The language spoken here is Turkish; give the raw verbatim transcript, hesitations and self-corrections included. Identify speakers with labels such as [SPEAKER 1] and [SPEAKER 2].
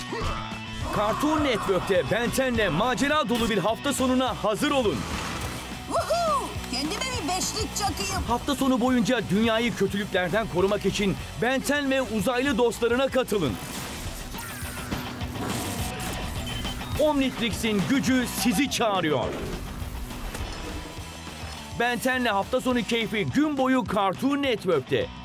[SPEAKER 1] Cartoon Network'te Ben ten'le macera dolu bir hafta sonuna hazır olun.
[SPEAKER 2] Woohoo! Kendime bir beşlik çakayım.
[SPEAKER 1] Hafta sonu boyunca dünyayı kötülüklerden korumak için Ben ten ve uzaylı dostlarına katılın. Omnitrix'in gücü sizi çağırıyor. Ben ten'le hafta sonu keyfi gün boyu Cartoon Network'te.